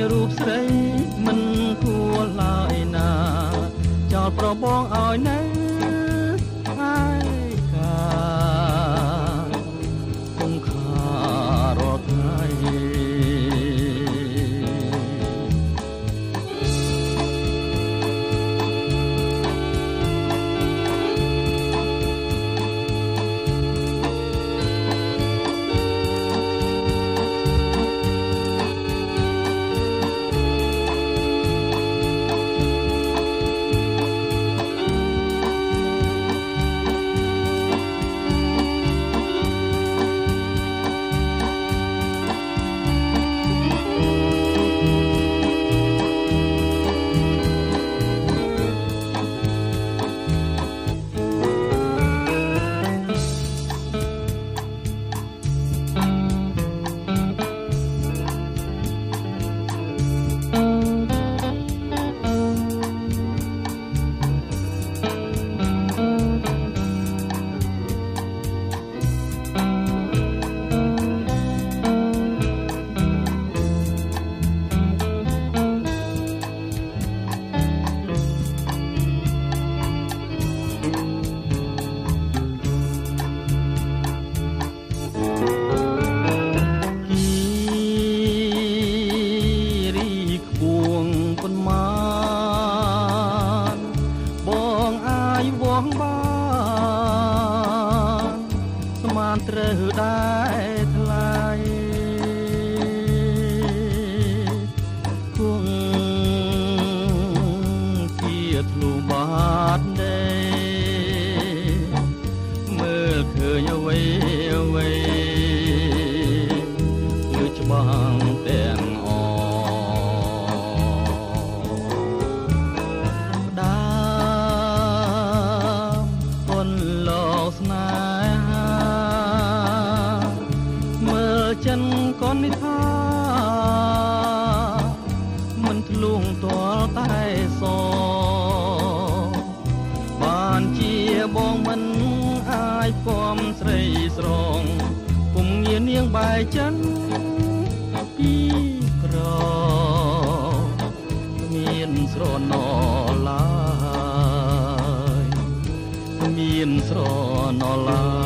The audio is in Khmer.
រូបស្រីមិនគួរឡើយណាចោលប្របងឲ្យនៅហើយកាគង់ខារាល់ថ្ងៃត្រូវដែរថ្លៃគង់ជាធ្លុះបាត់ដីមើលឃើញអ្វីអ្វីគឺច្បាស់ទាំងអផ្ដាំប៉ុនលោកស្នេហាចិនកននិថាមិនធ្លុងទាល់តែសបានជាបងមិនអាចពំស្រីស្រងពុំងានាងបែកចិនពីក្រមានស្រណឡើយមានស្រណឡើយ